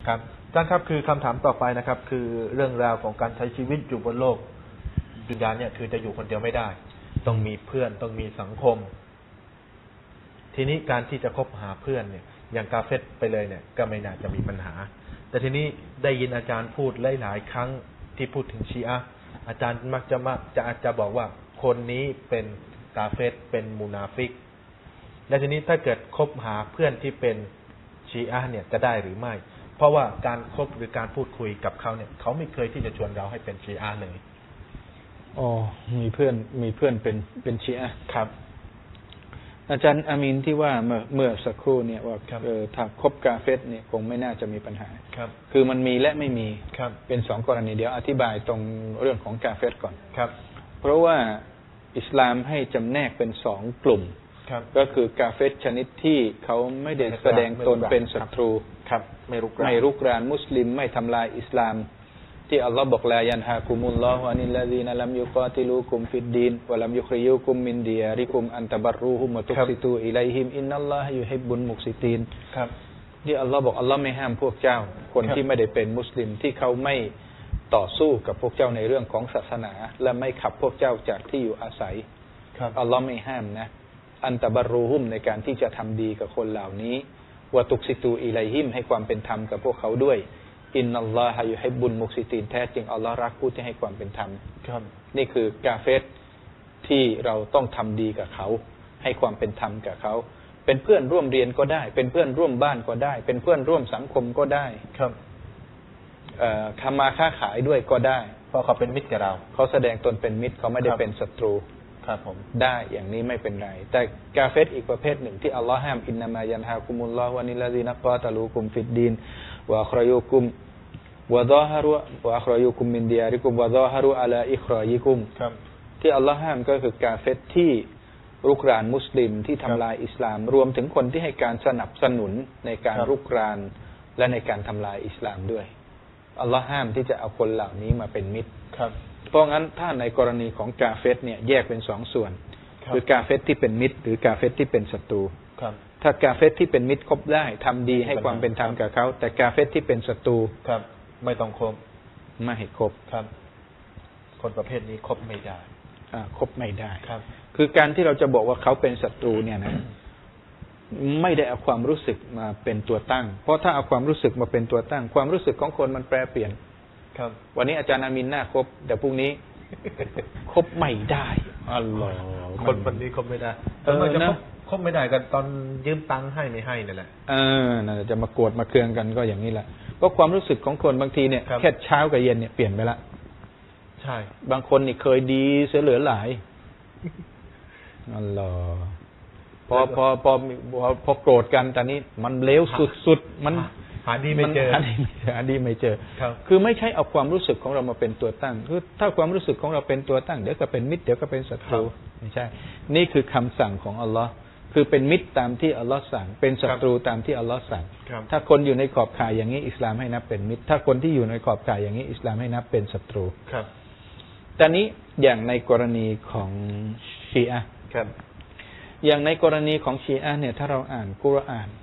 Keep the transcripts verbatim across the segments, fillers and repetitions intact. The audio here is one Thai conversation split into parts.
ครับท่านครับคือคำถามต่อไปนะครับคือเรื่องราวของการใช้ชีวิตอยู่บนโลกดุนยาเนี่ยคือจะอยู่คนเดียวไม่ได้ต้องมีเพื่อนต้องมีสังคมทีนี้การที่จะคบหาเพื่อนเนี่ยอย่างกาเฟตไปเลยเนี่ยก็ไม่น่าจะมีปัญหาแต่ทีนี้ได้ยินอาจารย์พูดหลายๆครั้งที่พูดถึงชีอะห์อาจารย์มักจะมาจะอาจจะบอกว่าคนนี้เป็นกาเฟตเป็นมุนาฟิกและทีนี้ถ้าเกิดคบหาเพื่อนที่เป็นชีอะห์เนี่ยจะได้หรือไม่เพราะว่าการคบหรือการพูดคุยกับเขาเนี่ยเขาไม่เคยที่จะชวนเราให้เป็นชีอะห์เลยอ๋อมีเพื่อนมีเพื่อนเป็นเป็นชีอะห์ครับอาจารย์อามีนที่ว่าเมื่อเมื่อสักครู่เนี่ยว่าเออถ้าคบกาเฟตเนี่ยคงไม่น่าจะมีปัญหาครับคือมันมีและไม่มีครับเป็นสองกรณีเดียวอธิบายตรงเรื่องของกาเฟตก่อนครับเพราะว่าอิสลามให้จำแนกเป็นสองกลุ่มก็คือกาเฟตชนิดที่เขาไม่ได้แสดงตนเป็นศัตรูครับไม่รุกรานไม่รุกรานมุสลิมไม่ทำลายอิสลามที่อัลลอฮ์บอกลายันฮากุมุลลอฮุอานิลลาซีนะลัมยุกาติลูกุมฟิดดีนวะลัมยุคริยุกุมมินดิยาริกุมอันตะบัรรูฮุมวะตุกซิตูอิลัยฮิมอินนัลลอฮะยุฮิบบุลมุกซิตีนครับที่อัลลอฮ์บอกอัลลอฮ์ไม่ห้ามพวกเจ้าคนที่ไม่ได้เป็นมุสลิมที่เขาไม่ต่อสู้กับพวกเจ้าในเรื่องของศาสนาและไม่ขับพวกเจ้าจากที่อยู่อาศัยอัลลอฮ์ไม่ห้ามนะอันตะบัรรูฮุมในการที่จะทำดีกับคนเหล่านี้วะตุกซิตูอิลัยฮิมให้ความเป็นธรรมกับพวกเขาด้วยอินนัลลอฮะยุฮิบบุลมุกซิตีนแท้จริงอัลลอฮ์รักผู้ที่ให้ความเป็นธรรมครับนี่คือกาเฟตที่เราต้องทำดีกับเขาให้ความเป็นธรรมกับเขาเป็นเพื่อนร่วมเรียนก็ได้เป็นเพื่อนร่วมบ้านก็ได้เป็นเพื่อนร่วมสังคมก็ได้ครับเอ่อทำมาค้าขายด้วยก็ได้เพราะเขาเป็นมิตรกับเราเขาแสดงตนเป็นมิตรเขาไม่ได้เป็นศัตรูครับผมได้อย่างนี้ไม่เป็นไรแต่กาเฟตอีกประเภทหนึ่งที่อัลลอฮ์ห้ามอินนามายันฮากุมุลลอฮุวะนิลลาซีนะกอตะลูกุมฟิดดีนวะอัครยุกุมวะซาฮารุวะอัครยุกุมมินดิยาริกุมวะซาฮารุอะลาอิครอยิกุมที่อัลลอฮ์ห้ามก็คือกาเฟตที่รุกรานมุสลิมที่ทำลายอิสลามรวมถึงคนที่ให้การสนับสนุนในการรุกรานและในการทำลายอิสลามด้วยอัลลอฮ์ห้ามที่จะเอาคนเหล่านี้มาเป็นมิตรเพราะงั้นถ้าในกรณีของกาเฟตเนี่ยแยกเป็นสองส่วนคือกาเฟตที่เป็นมิตรหรือกาเฟตที่เป็นศัตรูถ้ากาเฟตที่เป็นมิตรคบได้ทำดีให้ความเป็นธรรมกับเขาแต่กาเฟตที่เป็นศัตรูครับไม่ต้องคบไม่ให้คบครับคนประเภทนี้คบไม่ได้อ่าคบไม่ได้ครับคือการที่เราจะบอกว่าเขาเป็นศัตรูเนี่ยนะไม่ได้เอาความรู้สึกมาเป็นตัวตั้งเพราะถ้าเอาความรู้สึกมาเป็นตัวตั้งความรู้สึกของคนมันแปรเปลี่ยนครับวันนี้อาจารย์อามินน่าคบแต่พรุ่งนี้คบไม่ได้อัลลอฮ์คนวันนี้คบไม่ได้เออจะคบไม่ได้กันตอนยืมตังค์ให้ไม่ให้นั่นแหละเออน่าจะมาโกรธมาเคืองกันก็อย่างนี้แหละก็ความรู้สึกของคนบางทีเนี่ยแค่เช้ากับเย็นเนี่ยเปลี่ยนไปละใช่บางคนนี่เคยดีเสียเหลือหลายอัลลอฮ์พอพอพอพอโกรธกันตอนนี้มันเลวสุดๆมันหาดีไม่เจอหาดีหาดีไม่เจอคือไม่ใช่เอาความรู้สึกของเรามาเป็นตัวตั้งคือถ้าความรู้สึกของเราเป็นตัวตั้งเดี๋ยวก็เป็นมิตรเดี๋ยวก็เป็นศัตรูไม่ใช่นี่คือคำสั่งของอัลลอฮ์คือเป็นมิตรตามที่อัลลอฮ์สั่งเป็นศัตรูตามที่อัลลอฮ์สั่งถ้าคนอยู่ในขอบข่ายอย่างนี้อิสลามให้นับเป็นมิตรถ้าคนที่อยู่ในขอบข่ายอย่างนี้อิสลามให้นับเป็นศัตรูครับแต่นี้อย่างในกรณีของชีอะห์ครับอย่างในกรณีของชีอะห์เนี่ยถ้าเราอ่านกุรอาน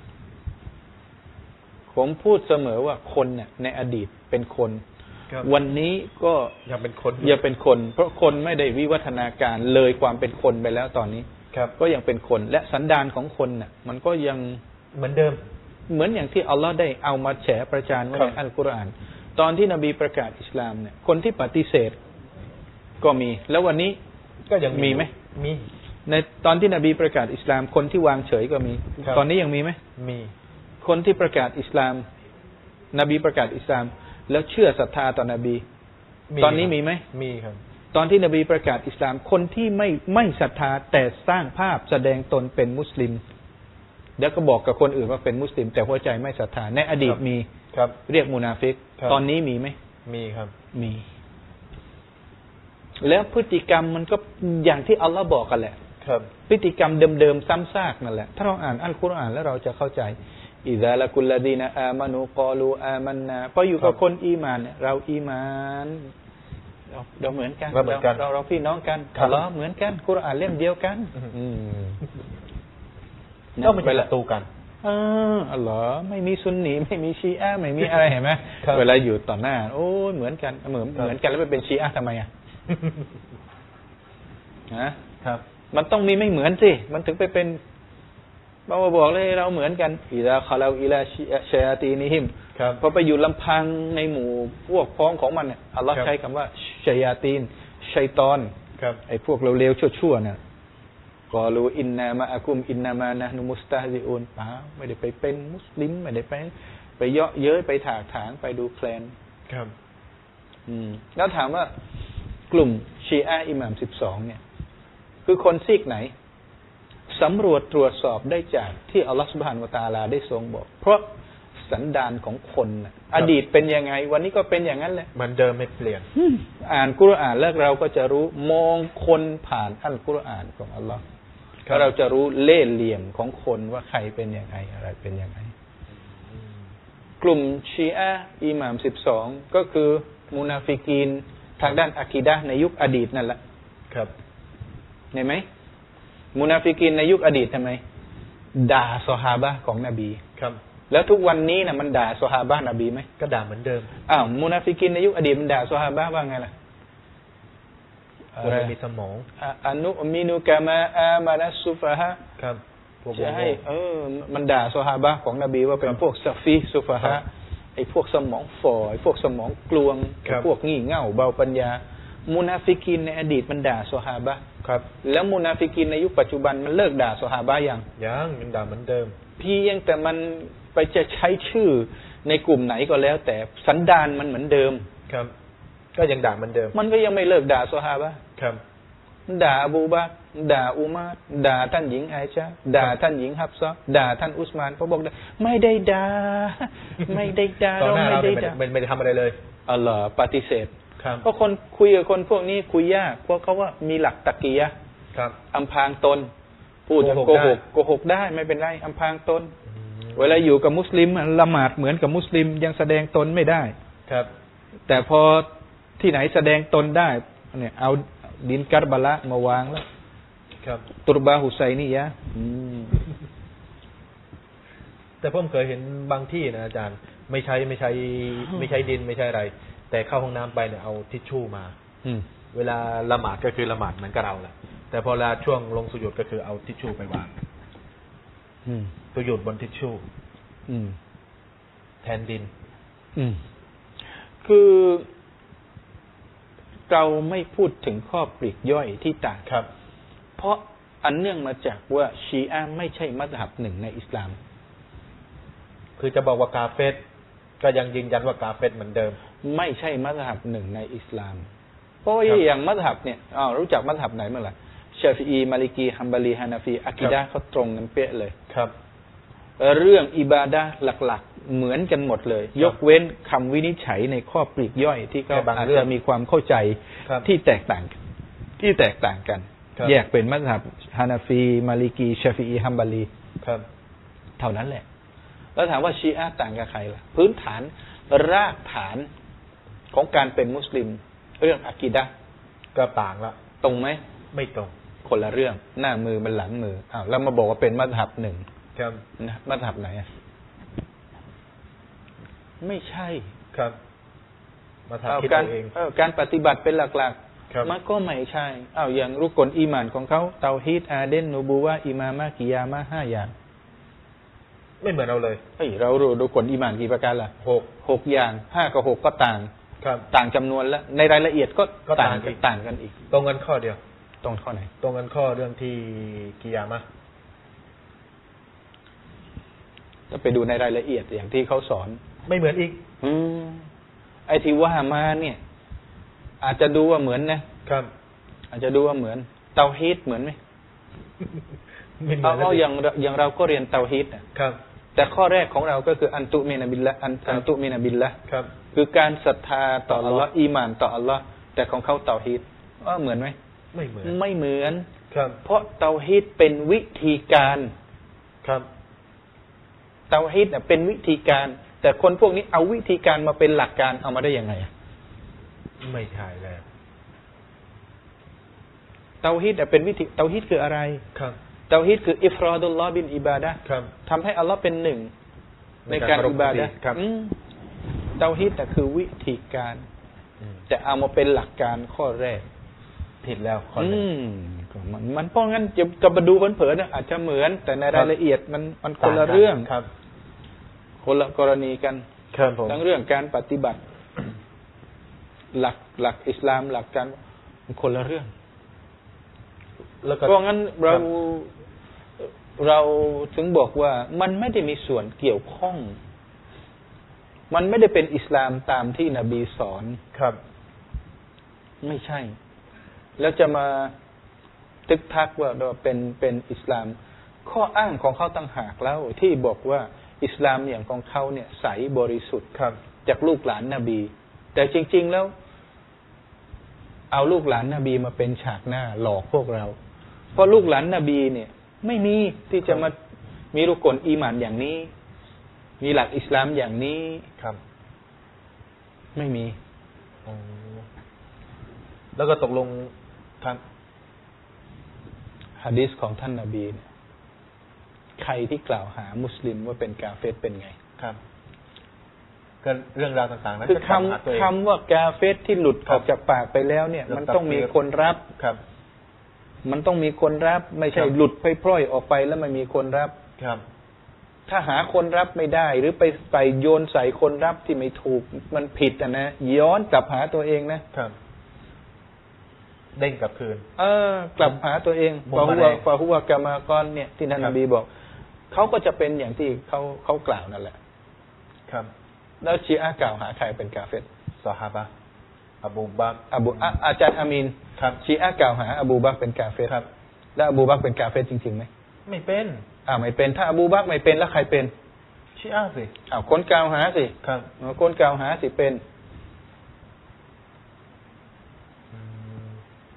ผมพูดเสมอว่าคนเนี่ยในอดีตเป็นคนวันนี้ก็ยังเป็นคนยังเป็นคนเพราะคนไม่ได้วิวัฒนาการเลยความเป็นคนไปแล้วตอนนี้ก็ยังเป็นคนและสันดานของคนน่ะมันก็ยังเหมือนเดิมเหมือนอย่างที่อัลลอฮ์ได้เอามาแฉประจานไว้ในอัลกุรอานตอนที่นบีประกาศอิสลามเนี่ยคนที่ปฏิเสธก็มีแล้ววันนี้ก็ยังมีไหมมีในตอนที่นบีประกาศอิสลามคนที่วางเฉยก็มีตอนนี้ยังมีไหมมีคนที่ประกาศอิสลามนบีประกาศอิสลามแล้วเชื่อศรัทธาต่อนบีตอนนี้มีไหมมีครับตอนที่นบีประกาศอิสลามคนที่ไม่ไม่ศรัทธาแต่สร้างภาพแสดงตนเป็นมุสลิมแล้วก็บอกกับคนอื่นว่าเป็นมุสลิมแต่หัวใจไม่ศรัทธาในอดีตมีครับเรียกมุนาฟิกตอนนี้มีไหมมีครับมีแล้วพฤติกรรมมันก็อย่างที่อัลลอฮ์บอกกันแหละครับพฤติกรรมเดิมๆซ้ำซากนั่นแหละถ้าเราอ่านอัลกุรอานแล้วเราจะเข้าใจอิซาละกุลลาดีนะอามานูกอลูอามันนาพออยู่กับคนอีมานเนี่ยเราอีมานเราเราเหมือนกันเราเราพี่น้องกันเราเหมือนกันกุรอานเล่มเดียวกันก็ไม่ใช่ศัตรูกันเอออ๋อเหรอไม่มีซุนนีไม่มีชีอะห์ไม่มีอะไรเห็นไหมเวลาอยู่ต่อหน้าโอ้ยเหมือนกันเหมือนเหมือนกันแล้วไปเป็นชีอะห์ทำไมอ่ะนะครับ มันต้องมีไม่เหมือนสิมันถึงไปเป็นมาบอกเลยเราเหมือนกันอิลาคาลาอิลาชัยาตีนิฮิมพอไปอยู่ลำพังในหมู่พวกพ้องของมันเนี่ยอัลลอฮ์ใช้คำว่าชัยาตีนชัยตอนไอ้พวกเลวๆชั่วๆเนี่ยกอลูอินนามะอะกุมอินนามานะนุมุสตาซิอุนป้าไม่ได้ไปเป็นมุสลิมไม่ได้ไปไปเยาะเย้ยไปถากถางไปดูแคลนครับอืมแล้วถามว่ากลุ่มชีอะห์อิหม่ามสิบสองเนี่ยคือคนซีกไหนสำรวจตรวจสอบได้จากที่อัลลอฮฺซุบฮานะฮูวะตะอาลาได้ทรงบอกเพราะสันดานของคนอดีตเป็นยังไงวันนี้ก็เป็นอย่างนั้นแหละเหมือนเดิมไม่เปลี่ยนอ่านกุรอานแล้วเราก็จะรู้มองคนผ่านอัลกุรอานของอัลลอฮฺเราจะรู้เล่ห์เหลี่ยมของคนว่าใครเป็นยังไงอะไรเป็นยังไงกลุ่มชีอะห์อิหม่ามสิบสองก็คือมุนาฟิกีนทางด้านอะกีดะห์ในยุคอดีตนั่นแหละครับเห็นไหมมุนาฟิกีนในยุคอดีตทำไมด่าซอฮาบะห์ของนบีครับแล้วทุกวันนี้นะมันด่าซอฮาบะห์นบีไหมก็ด่าเหมือนเดิมอ้าวมุนาฟิกีนในยุคอดีตมันด่าซอฮาบะห์ว่าไงล่ะอะไรมีสมองอนุมินุกะมาอามานัสซุฟะฮะครับจะให้เออมันด่าซอฮาบะห์ของนบีว่าเป็นพวกซะฟีซุฟะฮะไอ้พวกสมองฝ่อไอ้พวกสมองกลวงไอ้พวกงี่เง่าเบาปัญญามุนาฟิกีนในอดีตมันด่าซอฮาบะห์ครับแล้วมุนาฟิกีนในยุคปัจจุบันมันเลิกด่าซอฮาบะห์ยังยังมันด่าเหมือนเดิมเพียงแต่มันไปจะใช้ชื่อในกลุ่มไหนก็แล้วแต่สันดานมันเหมือนเดิมครับก็ยังด่าเหมือนเดิมมันก็ยังไม่เลิกด่าซอฮาบะห์ครับด่าอบูบักรด่าอุมัรด่าท่านหญิงไอชะด่าท่านหญิงฮับซะห์ด่าท่านอุสมานเขาบอกไม่ได้ด่าไม่ได้ด่าเราไม่ได้ด่าไม่ได้ทำอะไรเลยอัลลอฮ์ปฏิเสธครับเพราะคนคุยกับคนพวกนี้คุยยากเพราะเขาว่ามีหลักตะกียะห์ครับอำพรางตนพูดโกหกโกหกได้ไม่เป็นไรอำพรางตนเวลาอยู่กับมุสลิมละหมาดเหมือนกับมุสลิมยังแสดงตนไม่ได้ครับแต่พอที่ไหนแสดงตนได้เนี่ยเอาดินกัรบะละมาวางแล้วครับตุรบาฮุไซนียะแต่ผมเคยเห็นบางที่นะอาจารย์ไม่ใช้ไม่ใช้ไม่ใช้ดินไม่ใช่อะไรแต่เข้าห้องน้ำไปเนี่ยเอาทิชชู่มาเวลาละหมาดก็คือละหมาดเหมือนกับเราแหละแต่พอเวลาช่วงลงสุญูดก็คือเอาทิชชู่ไปวางสุญูดบนทิชชู่แทนดินคือเราไม่พูดถึงข้อปลีกย่อยที่ต่างครับเพราะอันเนื่องมาจากว่าชีอะห์ไม่ใช่มัซฮับหนึ่งในอิสลามคือจะบอกว่ากาเฟรก็ยังยืนยันว่ากาเฟรเหมือนเดิมไม่ใช่มัซฮับหนึ่งในอิสลามเพราะอย่างมัซฮับเนี่ยอ้าวรู้จักมัซฮับไหนเมื่อไหร่ชาฟิอีมาลิกีฮัมบาลีฮานาฟีอะกีดะห์เขาตรงกันเป๊ะเลยครับเรื่องอิบาดะห์หลักๆเหมือนกันหมดเลยยกเว้นคำวินิจฉัยในข้อปลีกย่อยที่เขาอาจจะมีความเข้าใจที่แตกต่างที่แตกต่างกันแยกเป็นมัซฮับฮานาฟีมาลิกีชาฟิอีฮัมบาลีครับเท่านั้นแหละแล้วถามว่าชีอะห์ต่างกับใครล่ะพื้นฐานรากฐานของการเป็นมุสลิมเรื่องอะกีดะห์ก็ต่างละตรงไหมไม่ตรงคนละเรื่องหน้ามือมันหลังมืออ้าวแล้วมาบอกว่าเป็นมัซฮับหนึ่งครับมัซฮับไหนอ่ะไม่ใช่ครับมาทำคิดเองเออการปฏิบัติเป็นหลักๆมันก็ไม่ใช่อ้าวอย่างรุกลอีหม่านของเขาเตาฮีดอาเดนนูบูวะอิมามะกิยามะห้าอย่างไม่เหมือนเราเลยเฮ้ยเรารู้รุกลอีหม่านกี่ประการล่ะหกหกอย่างห้ากับหกก็ต่างครับต่างจำนวนแล้วในรายละเอียดก็ต่างกันต่างกันอีกตรงกันข้อเดียวตรงข้อไหนตรงกันข้อเรื่องที่กิยามะห์จะไปดูในรายละเอียดอย่างที่เขาสอนไม่เหมือนอีกอืมไอ้ที่ว่ามาเนี่ยอาจจะดูว่าเหมือนนะครับอาจจะดูว่าเหมือนเตาฮีดเหมือนไหมเอาอย่างอย่างเราก็เรียนเตาฮีดนะครับแต่ข้อแรกของเราก็คืออันตุมินะบิลละอันอันตุมินะบิลละครับคือการศรัทธาต่ออัลลอฮ์อีหม่านต่ออัลลอฮ์แต่ของเขาเตาฮีดว่าเหมือนไหมไม่เหมือนไม่เหมือนครับเพราะเตาฮีดเป็นวิธีการครับเตาฮีดเนี่ยเป็นวิธีการแต่คนพวกนี้เอาวิธีการมาเป็นหลักการเอามาได้ยังไงไม่ใช่แล้วเตาฮีดเป็นวิธีเตาฮีดคืออะไรครับเตาฮีดคืออิฟรอดุลลอฮ์บินอิบาดะห์ครับทำให้อัลลอฮ์เป็นหนึ่งในการอิบาดะห์ครับอืมเตาฮีดแต่คือวิธีการอืมแต่เอามาเป็นหลักการข้อแรกผิดแล้วข้อหนึ่งอืมก็มันมันเพราะงั้นจะจะมาดูเผินๆนะอาจจะเหมือน แต่ในรายละเอียดมันมันคนละเรื่องครับคนละกรณีกันครับผมทั้งเรื่องการปฏิบัติ หลักหลักอิสลามหลักการมันคนละเรื่องแล้วก็เพราะงั้นเราเราถึงบอกว่ามันไม่ได้มีส่วนเกี่ยวข้อง มันไม่ได้เป็นอิสลามตามที่นบีสอนครับไม่ใช่ แล้วจะมาตึกทักว่าเราเป็นเป็นอิสลาม ข้ออ้างของเขาต่างหากแล้วที่บอกว่าอิสลามอย่างของเขาเนี่ยใสบริสุทธิ์ครับจากลูกหลานนบี แต่จริง ๆแล้ว เอาลูกหลานนบีมาเป็นฉากหน้าหลอกพวกเรา เพราะลูกหลานนบีเนี่ย ไม่มีที่จะมามีรุกลอีหมานอย่างนี้ มีหลักอิสลามอย่างนี้ครับไม่มีอ๋อแล้วก็ตกลงครับหะดีษของท่านนบีเนี่ยใครที่กล่าวหามุสลิมว่าเป็นกาเฟรเป็นไงครับก็เรื่องราวต่างๆนั้นคือจะคตามหาตัวเองำคำว่ากาเฟรที่หลุดครัอบ อกจากปากไปแล้วเนี่ยแล้วมันต้องมีคนรับครับมันต้องมีคนรับ ไม่ใช่ครับหลุดไปพร่อยออกไปแล้วไม่มีคนรับครับถ้าหาคนรับไม่ได้ หรือไปไปโยนใส่คนรับที่ไม่ถูกมันผิดอ่ะนะย้อนกลับหาตัวเองนะครับเด้งกลับคืนเออกลับหาตัวเองมุมฟามาฮุแดวะงฟาฮุวะกามากอนเนี่ยที่ท่านครันบบีบอกเขาก็จะเป็นอย่างที่เขาเขากล่าวนั่นแหละครับแล้วชีอะห์กล่าวหาใครเป็นกาเฟรซอฮาบะห์อบูบักรอบูอะอาจารย์อามีนครับชีอะห์กล่าวหาอบูบักรเป็นกาเฟรครับแล้วอบูบักรเป็นกาเฟรจริงๆไหมไม่เป็นอ่าไม่เป็นถ้าอบูบักรไม่เป็นแล้วใครเป็นชีอะห์สิอ้าวคนกล่าวหาสิครับอ๋อคนกล่าวหาสิเป็นอืม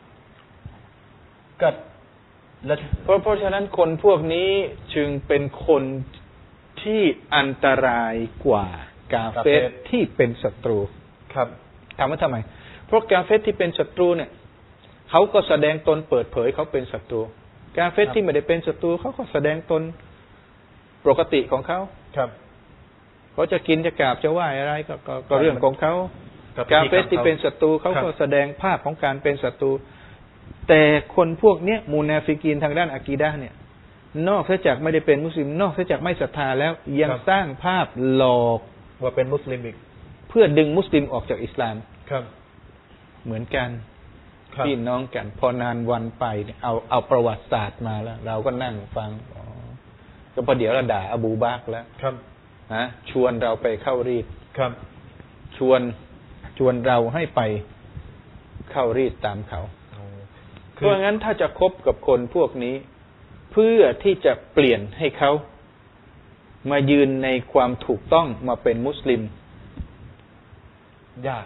ก็แล้วเพราะเพราะฉะนั้นคนพวกนี้จึงเป็นคนที่อันตรายกว่ากาเฟรที่เป็นศัตรูครับถามว่าทำไม เพราะกาเฟรที่เป็นศัตรูเนี่ยเขาก็แสดงตนเปิดเผยเขาเป็นศัตรู กาเฟรที่ไม่ได้เป็นศัตรูเขาก็แสดงตนปกติของเขาครับเขาจะกินจะกราบจะไหว้อะไรก็ก็ก็เรื่องของเขาครับกาเฟรที่เป็นศัตรูเขาครับก็แสดงภาพของการเป็นศัตรู แต่คนพวกเนี้ยมูนาฟิกีนทางด้านอะกีดะห์เนี่ย นอกจากไม่ได้เป็นมุสลิม นอกจากไม่ศรัทธาแล้วยังครับสร้างภาพหลอกว่าเป็นมุสลิมอีกเพื่อดึงมุสลิมออกจากอิสลามครับเหมือนกันครับพี่น้องกัน พอนานวันไปเนี่ยเอาเอาประวัติศาสตร์มาแล้ว เราก็นั่งฟังอ๋อก็พอเดี๋ยวเราด่าอบูบักรแล้วครับฮะชวนเราไปเข้ารีดครับชวนชวนเราให้ไปเข้ารีดตามเขาอ๋อเพราะงั้นถ้าจะคบกับคนพวกนี้ เพื่อที่จะเปลี่ยนให้เขามายืนในความถูกต้องมาเป็นมุสลิมยาก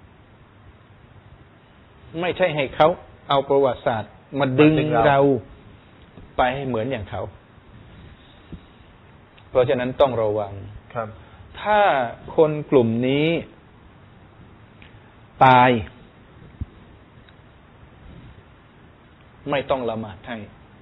ไม่ใช่ให้เขาเอาประวัติศาสตร์มาดึงมาดึงเราเราไปให้เหมือนอย่างเขา เพราะฉะนั้นต้องระวังครับถ้าคนกลุ่มนี้ตาย ไม่ต้องละหมาดให้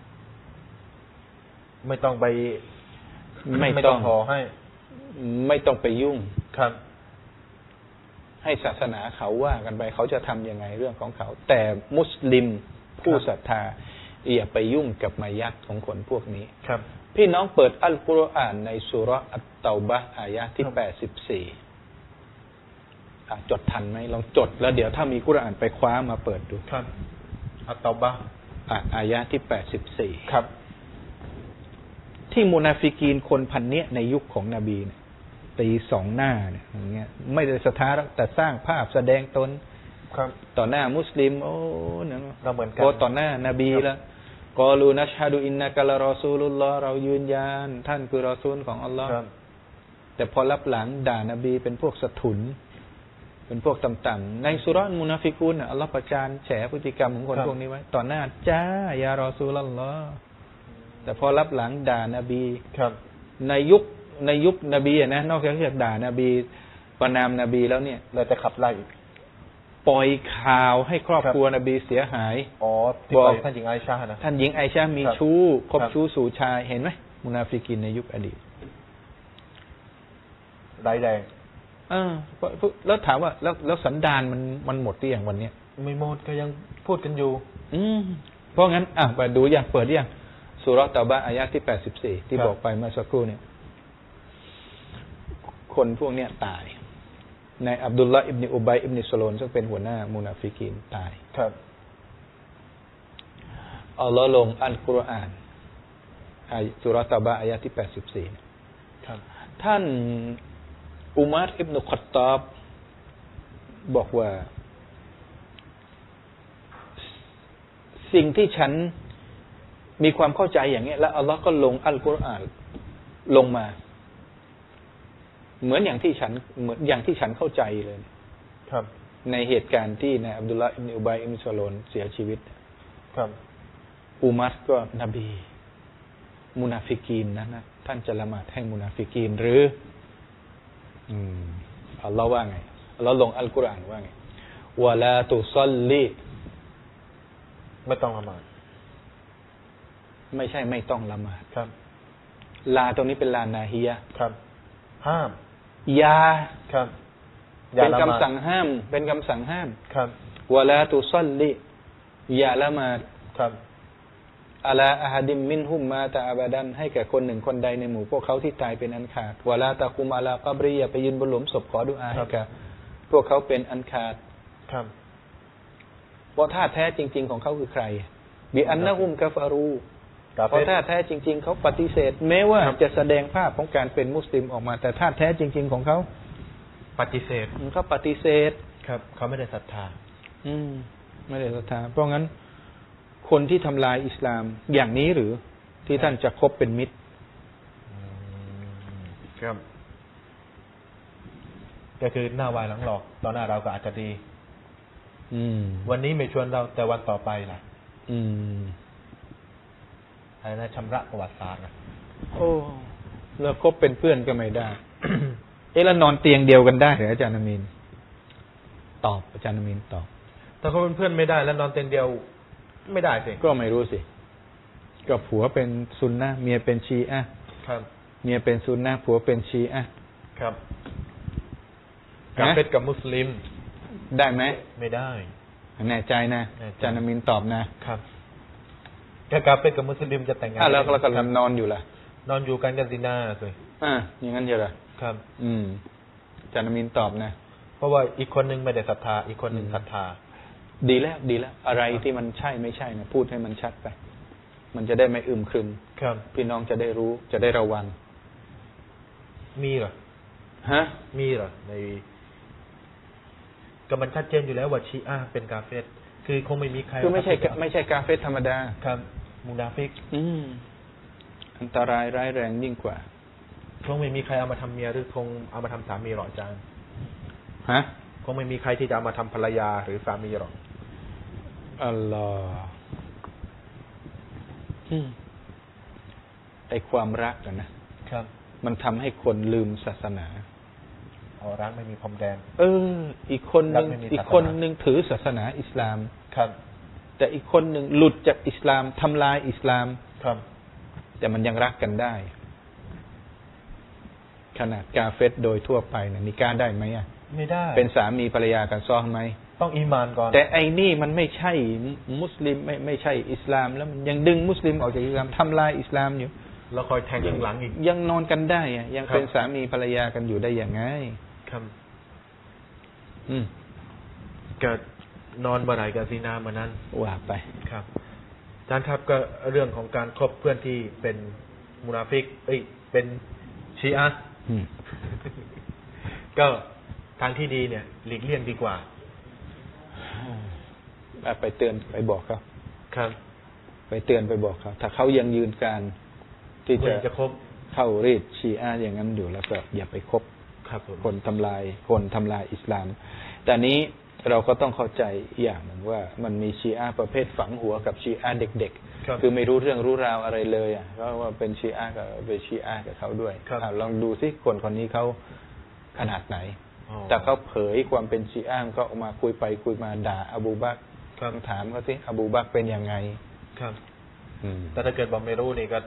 ไม่ต้องไปไม่ต้องขอให้ไม่ต้องไปยุ่งครับให้ศาสนาเขาว่ากันไปเขาจะทำยังไงเรื่องของเขา แต่มุสลิมผู้ศรัทธาอย่าไปยุ่งกับมายัดของคนพวกนี้ครับพี่น้องเปิดอัลกุรอานในสุเราะห์อัตเตาบะห์อายะห์ที่ครับแปดสิบสี่อ่ะจดทันไหมลองจดแล้วเดี๋ยวถ้ามีกุรอานไปคว้ามาเปิดดูครับอัตตาบะห์อ่ะอายะห์ที่แปดสิบสี่ครับที่มุนาฟิกีนคนพันเนี้ยในยุคของนบีเนี่ยตีสองหน้าเนี่ยอย่างเงี้ยไม่ได้สถานะแต่สร้างภาพแสดงตนครับต่อหน้ามุสลิม โอ้เนี่ยเราเหมือนกันโอ้ต่อหน้านบีแล้วกอลูนัชฮะดูอินนะกะละรอซูลุลลอฮ์เรายืนยันท่านคือรอซูลของอัลลอฮ์ครับแต่พอรับหลังด่านบีเป็นพวกสถุน เป็นพวกต่ำๆในสุราะห์มุนาฟิกูนน่ะอัลลอฮ์ประจานแฉพฤติกรรมของคนครับพวกนี้ไว้ต่อหน้าจ้ายารอซูลุลลอฮ์แต่พอรับหลังด่านบีครับในยุคในยุคนบีอะนะนอกจากจะด่านบีประนามนบีแล้วเนี่ยเราจะขับไล่อีกปล่อยข่าวให้ครอบครัวนบีเสียหายอ๋อที่บอกไปท่านหญิงไอชานะท่านหญิงไอชามีครับชู้คบครับชู้สู่ชายเห็นไหมมุนาฟิกินในยุคอดีตร้ายแรงเออแล้วถามว่าแล้วแล้วสันดานมันมันหมดหรือยังวันเนี้ยไม่หมดก็ยังพูดกันอยู่อืมเพราะงั้นอ่ะไปดูอย่างเปิดอย่างสุเราะห์เตาบะห์อายะห์ที่แปดสิบสี่ที่ครับบอกไปเมื่อสักครู่เนี่ย คนพวกเนี้ยตาย ในอับดุลลาห์อิบนุอุบัยอิบนุสโลนซึ่งเป็นหัวหน้ามุนาฟิกีนตายครับอัลลอฮ์ลงอัลกุรอานอายะสุเราะห์เตาบะห์อายะห์ที่แปดสิบสี่ครับท่านอุมัรอิบนุค็อฏฏอบบอกว่า สิ่งที่ฉันมีความเข้าใจอย่างนี้แล้วอัลลอฮ์ก็ลงอัลกุรอานลงมา เหมือนอย่างที่ฉันเหมือนอย่างที่ฉันเข้าใจเลยครับในเหตุการณ์ที่นายอับดุลลาห์อิบนุอุบัยอิบนุสโลนเสียชีวิตครับอุมัรก็นบี มุนาฟิกีนนั้นนะท่านจะละหมาดให้มุนาฟิกีนหรือ อืมอัลลอฮ์ว่าไงอัลลอฮ์ลงอัลกุรอานว่าไงวะลาตุซัลลีไม่ต้องละหมาดไม่ใช่ไม่ต้องละหมาดครับลาตรงนี้เป็นลานาฮียะห์ครับ ห้ามยาครับเป็นละหมาดคำสั่งห้าม เป็นคำสั่งห้ามครับวะลาตุซัลลีอย่าละหมาดครับอะลาอะฮดิมมินฮุมมาตะอาบาดันให้แก่คนหนึ่งคนใดในหมู่พวกเขาที่ตายเป็นอันขาดวะลาตะกุมอะลากับรีอย่าไปยืนบนหลุมศพขอดุอาให้กับพวกเขาเป็นอันขาดครับเพราะท่าแท้จริง ๆ ของเขาคือใครบิอันนะฮุมกะฟารูกาเพเฟราะรท่าแท้จริง ๆ เขาปฏิเสธ แม้ว่าครับจะแสดงภาพของการเป็นมุสลิมออกมา แต่ท่าแท้จริง ๆ ของเขาปฏิเสธเขาปฏิเสธครับ เขาไม่ได้ศรัทธาอืมไม่ได้ศรัทธาเพราะงั้น คนที่ทำลายอิสลามอย่างนี้หรือที่ท่านจะคบเป็นมิตรครับ ก็คือหน้าวายหลังหลอก ตอนหน้าเราก็อาจจะดีอืมวันนี้ไม่ชวนเราแต่วันต่อไปล่ะอืมอะไรนะชำระประวัติศาสตร์นะโอ้แล้วคบเป็นเพื่อนก็ไม่ได้ เอ๊ะแล้วนอนเตียงเดียวกันได้เหรออาจารย์อามินตอบอาจารย์อามินตอบถ้าเขาเป็นเพื่อนไม่ได้แล้วนอนเตียงเดียวไม่ได้สิก็ไม่รู้สิก็ผัวเป็นซุนนะห์เมียเป็นชีอะห์ครับเมียเป็นซุนนะห์ผัวเป็นชีอะห์ครับกาเฟรกับมุสลิมได้ไหมไม่ได้แน่ใจนะแน่ใจอาจารย์อามินตอบนะครับถ้ากาเฟรกับมุสลิมจะแต่งงานอ่ะแล้วแล้วก็ครับนอนอยู่ล่ะนอนอยู่กันกันสินาเลยอ่าอย่างนั้นเชียวเหรอครับอืมอาจารย์อามินตอบนะเพราะว่าอีกคนนึงไม่ได้ศรัทธา อีกคนนึงศรัทธาดีแล้วดีแล้ว อะไรที่มันใช่ไม่ใช่นะพูดให้มันชัดไป มันจะได้ไม่อึมครึมครับพี่น้องจะได้รู้ จะได้ระวังมีเหรอฮะมีเหรอในก็มันชัดเจนอยู่แล้วว่าชีอะห์เป็นกาเฟรคือคงไม่มีใครคือไม่ใช่กะไม่ใช่กาเฟสธรรมดาครับมุนาฟิกอืมอันตรายร้ายแรงยิ่งกว่าคงไม่มีใครเอามาทำเมียหรือคงเอามาทำสามีหรอกอาจารย์ฮะคงไม่มีใครที่จะเอามาทำภรรยาหรือสามีหรอกอัลลอฮ์อืมไอความรักกันนะครับมันทำให้คนลืมศาสนาเอาร้านไม่มีพรมแดนเออ อีกคนหนึ่งรักไม่มีศาสนาอีกคนหนึ่งถือศาสนาอิสลามครับแต่อีกคนหนึ่งหลุดจากอิสลามทำลายอิสลามครับแต่มันยังรักกันได้ ขนาดกาเฟสโดยทั่วไปเนี่ยนิกาได้ไหมอ่ะไม่ได้เป็นสามีภรรยากันซ้อนไหมต้องอีมานก่อนแต่ไอ้นี่มันไม่ใช่มุสลิมไม่ไม่ใช่อิสลาม แล้วมันยังดึงมุสลิมออกจากอิสลามทำลายอิสลามอยู่แล้วคอยแทงข้างหลังอีกยังนอนกันได้อะยังครับเป็นสามีภรรยากันอยู่ได้อย่างไงครับอืมเกิดนอนเมื่อไหร่กับซีนาเมื่อนั้นว่าไปครับอาจารย์ครับก็เรื่องของการคบเพื่อนที่เป็นมุนาฟิก เอ้ย เป็นชีอะห์อืมก็ทางที่ดีเนี่ย หลีกเลี่ยงดีกว่าอ่ะไปเตือนไปบอกเขาครับไปเตือนไปบอกเขาถ้าเขายังยืนการที่เพื่จะอจะคบเข้ารีดชีอะห์อย่างนั้นอยู่แล้วก็อย่าไปคบครับผมคนทำลายคนทำลายอิสลาม แต่นี้เราก็ต้องเข้าใจอย่างหนึ่งว่ามันมีชีอะห์ประเภทฝังหัวกับชีอะห์เด็กครับๆ คือไม่รู้เรื่องรู้ราวอะไรเลยอ่ะเพราะว่าเป็นชีอะห์กับเป็นชีอะห์กับเขาด้วยครับอ่ะลองดูสิคนคนนี้เขาขนาดไหนออ๋อแต่เขาเผยความเป็นชีอะห์ก็ออกมาคุยไปคุยมาด่าอบูบักรครับถามเขาสิอบูบักรเป็นยังไงครับอืมแต่ถ้าเกิดบอกไม่รู้นี่ก็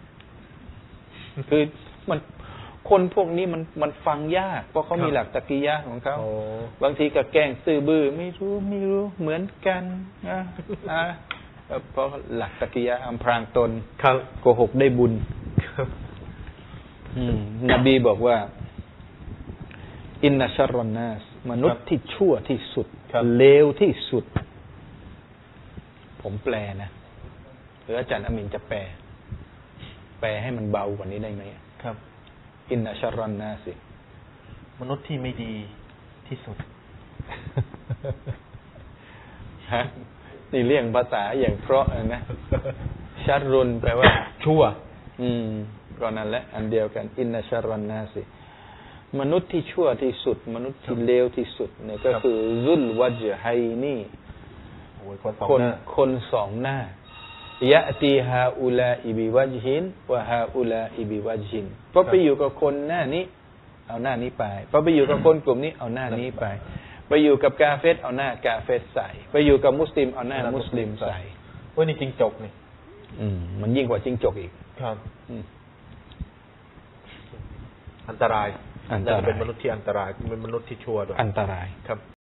คือมันคนพวกนี้มันมันฟังยาก เพราะเขาครับมีหลักตะกียะห์ของเขาโอ้บางทีก็แกล้งซื่อบื้อไม่รู้ไม่รู้เหมือนกันอ่ะอ่ะเพราะหลักตะกียะห์อำพรางตนครับโกหกได้บุญครับอืมนบีบอกว่า อินนัชรอนนัสมนุษย์ที่ชั่วที่สุดครับเลวที่สุด ผมแปลนะหรืออาจารย์อามินจะแปล แปลให้มันเบากว่านี้ได้ไหมครับอินนัชรอนนัสมนุษย์ที่ไม่ดีที่สุดฮะนี่เรียงภาษาอย่างเพราะนะ ชัดรุนแปลว่าชั่วอืมก็นั่นแหละอันเดียวกัน อินนัชรอนนาสิมนุษย์ที่ชั่วที่สุด มนุษย์ที่เลวที่สุดเนี่ยก็ครับคือซุลวัจไฮนี่โอ้ยคนสองคนหน้าคนสองหน้ายะตีฮาอุลาอิบิวัจฮินวะฮาอุลาอิบิวัจฮินพอไปอยู่กับคนหน้านี้ เอาหน้านี้ไปพอไปอยู่กับคนกลุ่มนี้เอาหน้านี้ไป ไปอยู่กับกาเฟสเอาหน้ากาเฟสใส่ ไปอยู่กับมุสลิมเอาหน้ามุสลิมใส่โอ้ยนี่จริงจกนี่อืมมันยิ่งกว่าจิ้งจกอีกครับอืมอันตรายอันตรายน่าจะเป็นมนุษย์ที่อันตรายเป็นมนุษย์ที่ชั่วด้วยอันตรายครับ